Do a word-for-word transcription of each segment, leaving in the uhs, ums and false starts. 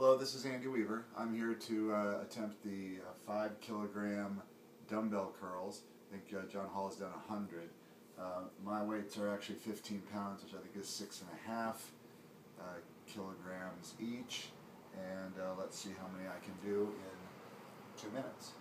Hello, this is Andy Weaver. I'm here to uh, attempt the uh, five kilogram dumbbell curls. I think uh, John Hall has done one hundred. Uh, my weights are actually fifteen pounds, which I think is six and a half uh, kilograms each. And uh, let's see how many I can do in two minutes.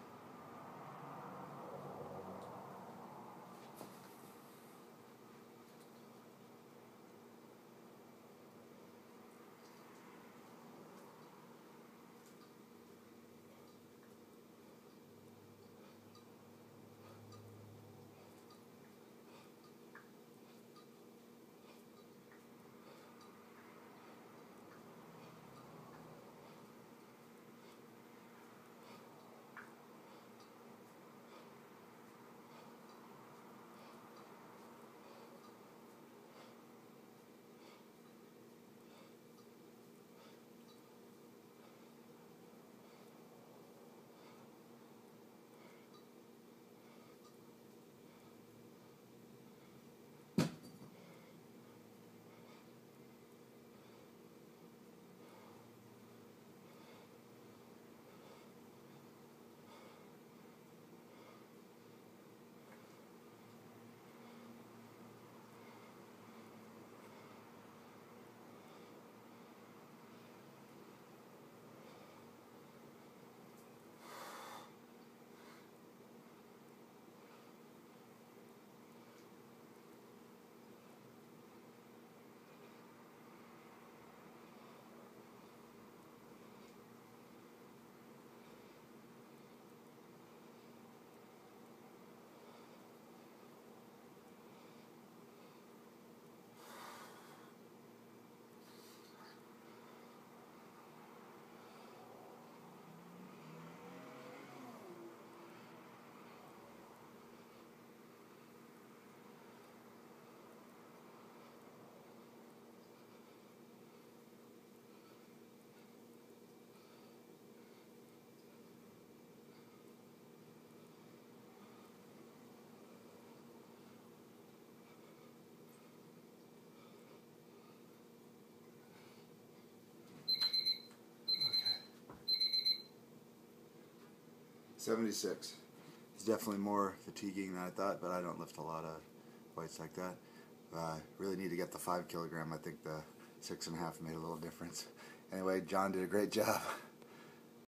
seventy-six. It's definitely more fatiguing than I thought, but I don't lift a lot of weights like that. Uh, really need to get the five kilogram. I think the six and a half made a little difference. Anyway, John did a great job.